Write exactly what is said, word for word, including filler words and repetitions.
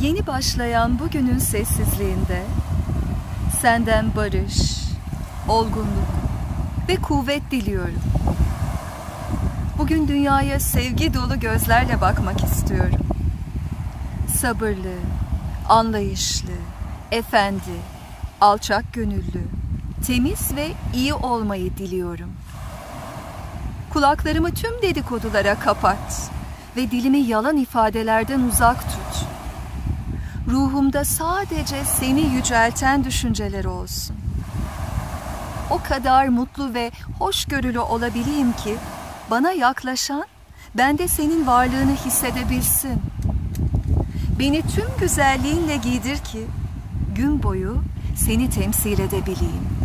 Yeni başlayan bugünün sessizliğinde senden barış, olgunluk ve kuvvet diliyorum. Bugün dünyaya sevgi dolu gözlerle bakmak istiyorum. Sabırlı, anlayışlı, efendi, alçak gönüllü, temiz ve iyi olmayı diliyorum. Kulaklarımı tüm dedikodulara kapat ve dilimi yalan ifadelerden uzak tut. Ruhumda sadece seni yücelten düşünceler olsun. O kadar mutlu ve hoşgörülü olabileyim ki bana yaklaşan, ben de senin varlığını hissedebilsin. Beni tüm güzelliğinle giydir ki gün boyu seni temsil edebileyim.